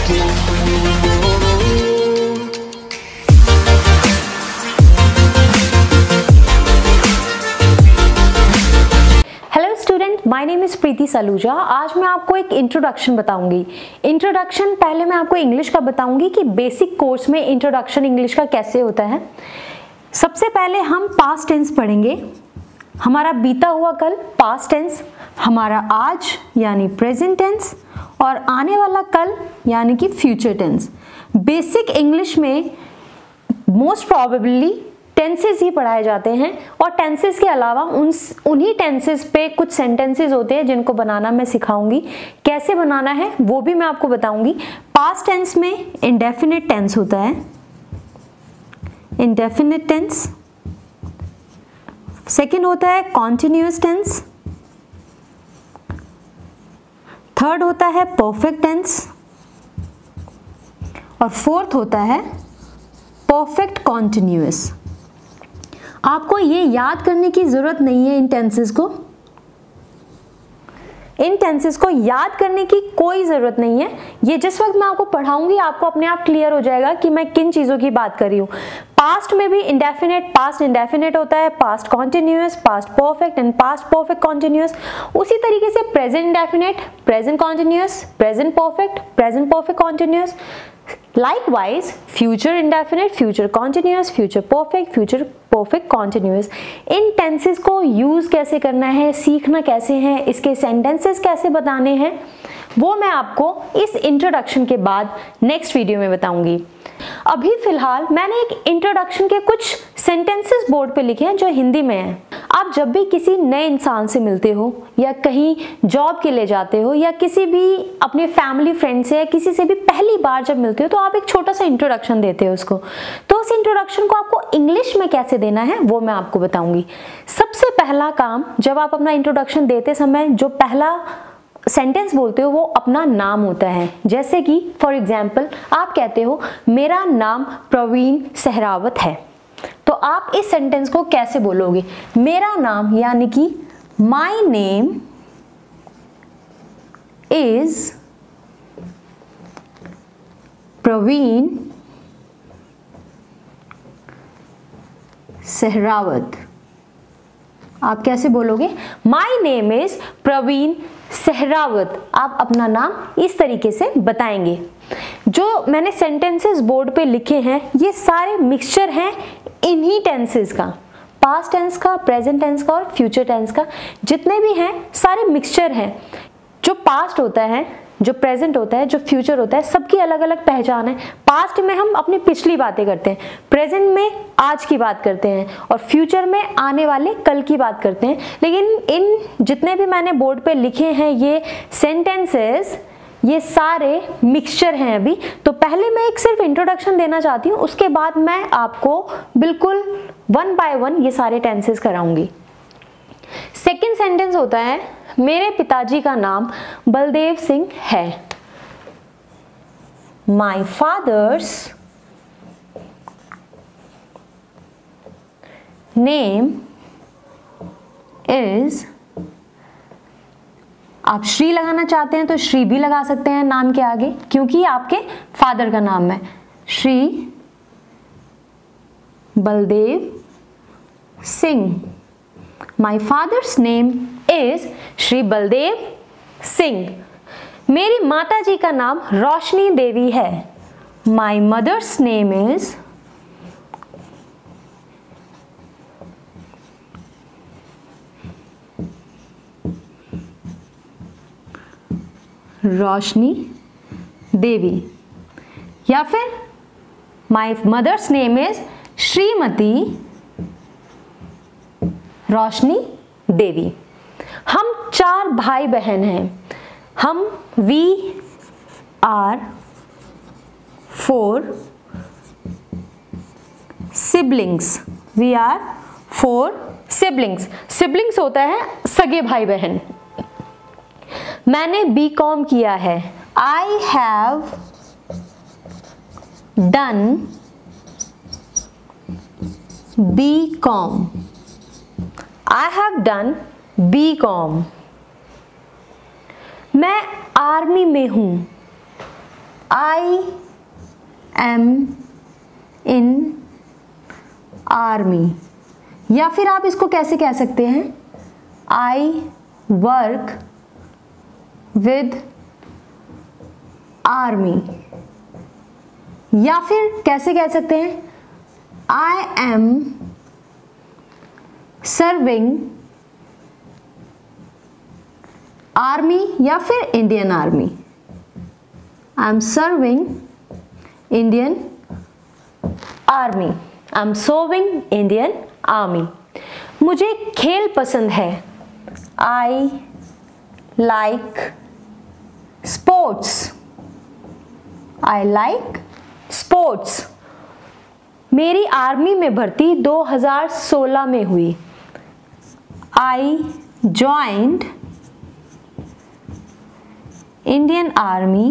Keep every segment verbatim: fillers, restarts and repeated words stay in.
My name is Preeti Saluja. आज मैं आपको एक इंट्रोडक्शन बताऊंगी। इंट्रोडक्शन पहले मैं आपको इंग्लिश का बताऊंगी कि बेसिक कोर्स में इंट्रोडक्शन इंग्लिश का कैसे होता है। सबसे पहले हम पास्ट टेंस पढ़ेंगे। हमारा बीता हुआ कल पास्ट टेंस, हमारा आज यानी प्रेजेंट टेंस और आने वाला कल यानी कि फ्यूचर टेंस। बेसिक इंग्लिश में मोस्ट प्रोबेबली टेंसेस ही पढ़ाए जाते हैं और टेंसेस के अलावा उन उन्हीं टेंसेस पे कुछ सेंटेंसेस होते हैं जिनको बनाना मैं सिखाऊंगी। कैसे बनाना है वो भी मैं आपको बताऊंगी। पास्ट टेंस में इंडेफिनिट टेंस होता है, इंडेफिनिट टेंस। सेकंड होता है कॉन्टिन्यूअस टेंस। थर्ड होता है परफेक्ट टेंस और फोर्थ होता है परफेक्ट कॉन्टिन्यूअस। आपको ये याद करने की जरूरत नहीं है इन टेंसेस को, इन टेंसेस को याद करने की कोई जरूरत नहीं है। ये जिस वक्त मैं आपको पढ़ाऊंगी आपको अपने आप क्लियर हो जाएगा कि मैं किन चीजों की बात कर रही हूँ। पास्ट में भी इंडेफिनिट पास्ट इंडेफिनिट होता है, past continuous, past perfect and past perfect continuous. उसी तरीके से present indefinite, present continuous, present perfect, present perfect continuous. Likewise, future indefinite, future continuous, future perfect, future perfect continuous। इन tenses को use कैसे करना है, सीखना कैसे है, इसके सेंटेंसेस कैसे बताने हैं, वो मैं आपको इस इंट्रोडक्शन के बाद नेक्स्ट वीडियो में बताऊंगी। अभी फिलहाल मैंने एक इंट्रोडक्शन के कुछ सेंटेंसेस बोर्ड पे लिखे हैं जो हिंदी में हैं। आप जब भी किसी नए इंसान से मिलते हो या कहीं जॉब के लिए जाते हो या किसी भी अपने फैमिली फ्रेंड से या किसी से भी पहली बार जब मिलते हो तो आप एक छोटा सा इंट्रोडक्शन देते हो उसको। तो उस इंट्रोडक्शन को आपको इंग्लिश में कैसे देना है वो मैं आपको बताऊंगी। सबसे पहला काम, जब आप अपना इंट्रोडक्शन देते समय जो पहला सेंटेंस बोलते हो वो अपना नाम होता है। जैसे कि फॉर एग्जाम्पल आप कहते हो मेरा नाम प्रवीण सहरावत है, तो आप इस सेंटेंस को कैसे बोलोगे? मेरा नाम यानी कि my name is Praveen Sehrawat. आप कैसे बोलोगे? My name is Praveen Sehrawat. आप अपना नाम इस तरीके से बताएंगे। जो मैंने सेंटेंसेस बोर्ड पे लिखे हैं ये सारे मिक्सचर हैं इन्हीं टेंसेस का, पास्ट टेंस का, प्रेजेंट टेंस का और फ्यूचर टेंस का। जितने भी हैं सारे मिक्सचर हैं। जो पास्ट होता है, जो प्रेजेंट होता है, जो फ्यूचर होता है, सबकी अलग अलग पहचान है। पास्ट में हम अपनी पिछली बातें करते हैं, प्रेजेंट में आज की बात करते हैं और फ्यूचर में आने वाले कल की बात करते हैं। लेकिन इन जितने भी मैंने बोर्ड पे लिखे हैं ये सेंटेंसेस, ये सारे मिक्सचर हैं अभी। तो पहले मैं एक सिर्फ इंट्रोडक्शन देना चाहती हूँ, उसके बाद मैं आपको बिल्कुल वन बाय वन ये सारे टेंसेस कराऊंगी। सेकेंड सेंटेंस होता है मेरे पिताजी का नाम बलदेव सिंह है। माई फादर्स नेम इज, आप श्री लगाना चाहते हैं तो श्री भी लगा सकते हैं नाम के आगे क्योंकि आपके फादर का नाम है। Shri Baldev Singh. My father's name is Shri Baldev Singh. मेरी माता जी का नाम रोशनी देवी है। My mother's name is Roshni Devi. या फिर my mother's name is Shrimati Roshni Devi. हम चार भाई बहन हैं। हम we are four siblings. We are four siblings. Siblings होता है सगे भाई बहन। मैंने बी कॉम किया है। I have done B Com. I have done B Com. मैं आर्मी में हूं। आई एम इन आर्मी, या फिर आप इसको कैसे कह सकते हैं, आई वर्क विद आर्मी, या फिर कैसे कह सकते हैं, आई एम सर्विंग आर्मी, या फिर Indian army, I am serving Indian army, I am serving Indian army. मुझे खेल पसंद है, I like sports, I like sports. मेरी आर्मी में भर्ती दो हज़ार सोलह में हुई, I joined Indian army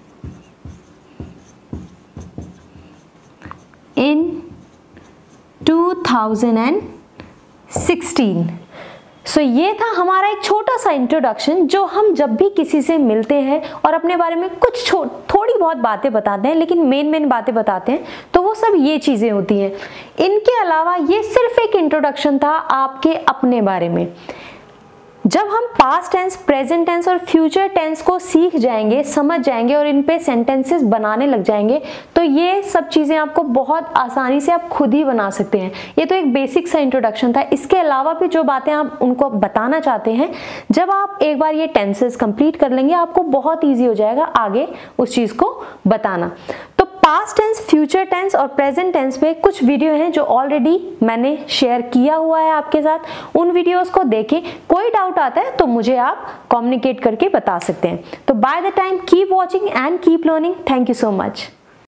in two thousand sixteen. So ये था हमारा एक छोटा सा इंट्रोडक्शन, जो हम जब भी किसी से मिलते हैं और अपने बारे में कुछ थोड़ी बहुत बातें बताते हैं, लेकिन मेन मेन बातें बताते हैं, तो वो सब ये चीज़ें होती हैं। इनके अलावा ये सिर्फ एक इंट्रोडक्शन था आपके अपने बारे में। जब हम पास्ट टेंस, प्रेजेंट टेंस और फ्यूचर टेंस को सीख जाएंगे, समझ जाएंगे और इन पे सेंटेंसेस बनाने लग जाएंगे, तो ये सब चीज़ें आपको बहुत आसानी से आप खुद ही बना सकते हैं। ये तो एक बेसिक सा इंट्रोडक्शन था। इसके अलावा भी जो बातें आप उनको बताना चाहते हैं, जब आप एक बार ये टेंसेस कंप्लीट कर लेंगे, आपको बहुत ईजी हो जाएगा आगे उस चीज़ को बताना। तो पास्ट टेंस, फ्यूचर टेंस और प्रेजेंट टेंस पे कुछ वीडियो हैं जो ऑलरेडी मैंने शेयर किया हुआ है आपके साथ, उन वीडियोस को देखें। कोई डाउट आता है तो मुझे आप कम्युनिकेट करके बता सकते हैं। तो by the time keep watching and keep learning. Thank you so much.